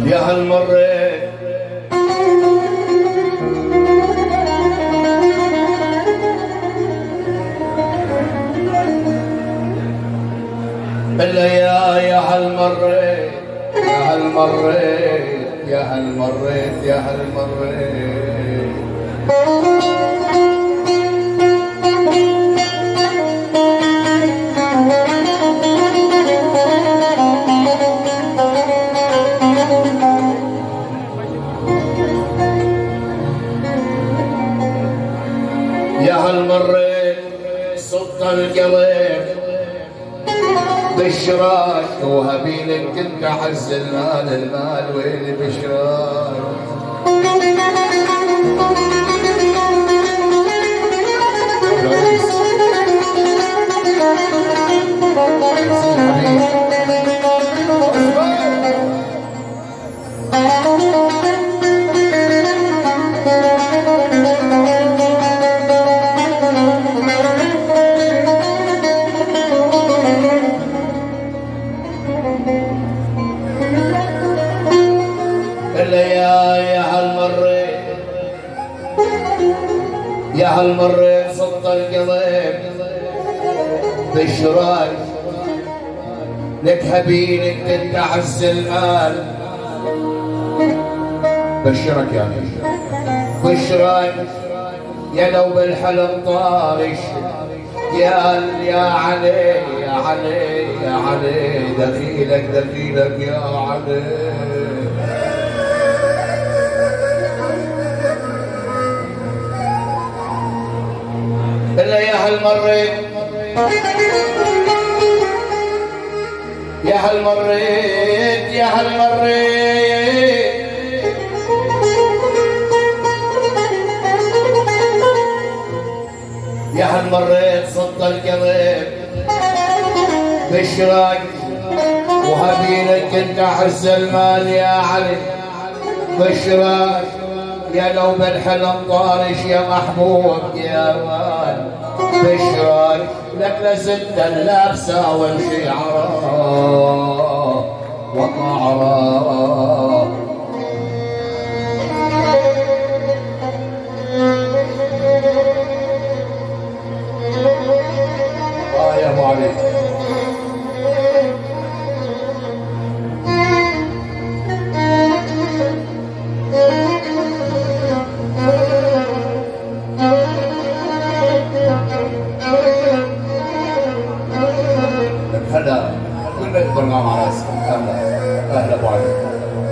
يا هل مريت إلا يا هل مريت يا هل مريت يا هل مريت يا هل مريت يا هل مريت صدت القلب بشراك وهبيلك كنت احس المال ويلي بشراك يا هل مريت صدت القلب بشراك لك هبيلك انت عز المال بشرك يا بشرك يا لو بالحلم طارش يا علي يا علي يا علي دخيلك دخيلك يا علي إلا يا هل مريت يا هل مريت يا هل مريت يا هل مريت صد القلب بشراك وهبيلك انت احس المال يا علي بشراك يا لو بالحلم طارش يا محبوب يا مان بشراك لك لزلت اللابسه وامشي عراء وقعراء يا ابو علي هلا كل بيت برنامج على راسي اهلا ابو علي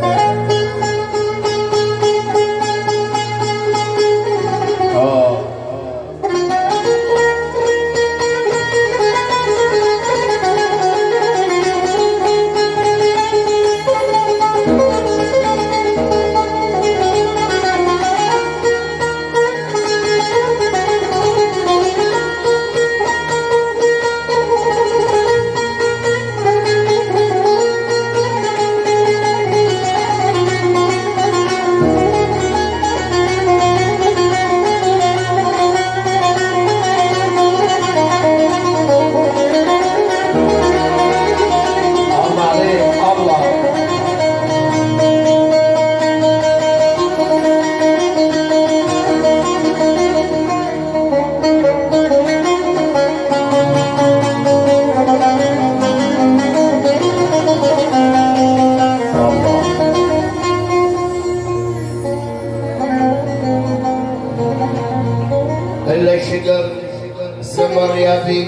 سمر يا بي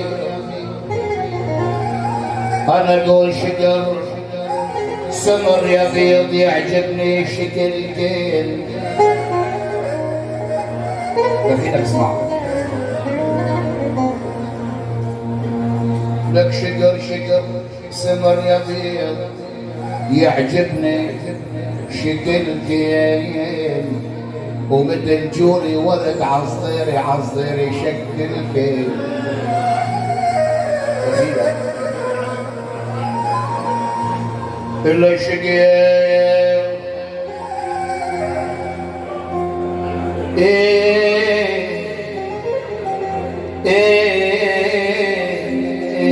انا اقول شجر سمر يا بيض يعجبني شكلكين خلينك اسمع لك شجر سمر يا بيض يعجبني شكلكين ومثل جوري ورد عصيري شكل كيف إلا شقيق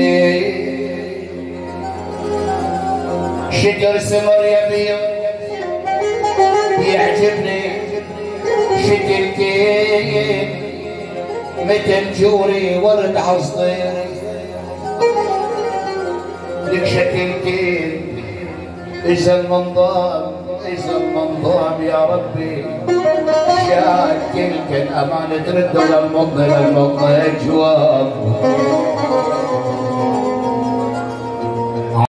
شجر سمر يبيض يعجبني شكلتين مثل جوري ورد عصير لك شكلتين إذا المنظام يا ربي شاكل كان أمانة ترد للمضي جواب